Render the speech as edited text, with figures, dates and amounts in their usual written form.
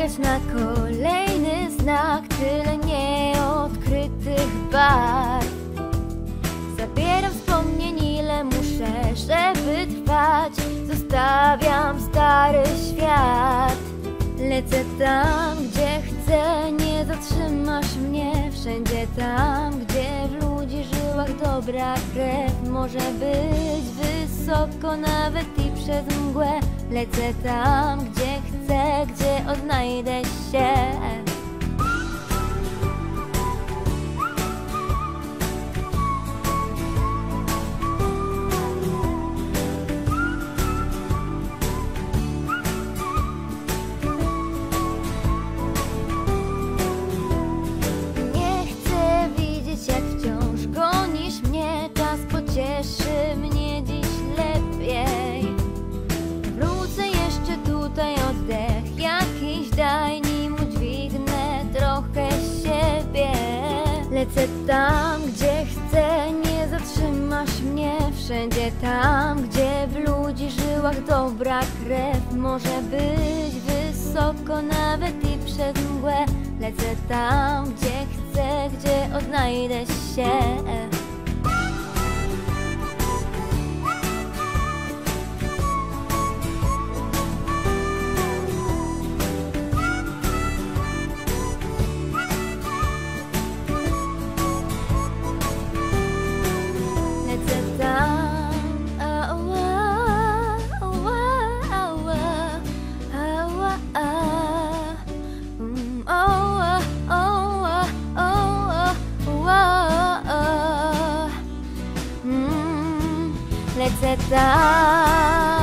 czekać na kolejny znak, tyle nieodkrytych barw. Zabieram wspomnień ile muszę, żeby trwać. Zostawiam stary świat. Lecę tam, gdzie chcę, nie zatrzymasz mnie. Wszędzie tam, gdzie w ludzi żyłach dobra krew. Może być wysoko nawet i przez mgłę. Lecę tam, gdzie chcę, gdzie odnajdę się. Cieszy mnie dziś lepiej. Wrócę jeszcze tutaj, oddech jakiś daj, nim udźwignę trochę siebie. Lecę tam, gdzie chcę, nie zatrzymasz mnie. Wszędzie tam, gdzie w ludzi żyłach dobra krew. Może być wysoko nawet i przez mgłę. Lecę tam, gdzie chcę, gdzie odnajdę się. Lecę tam.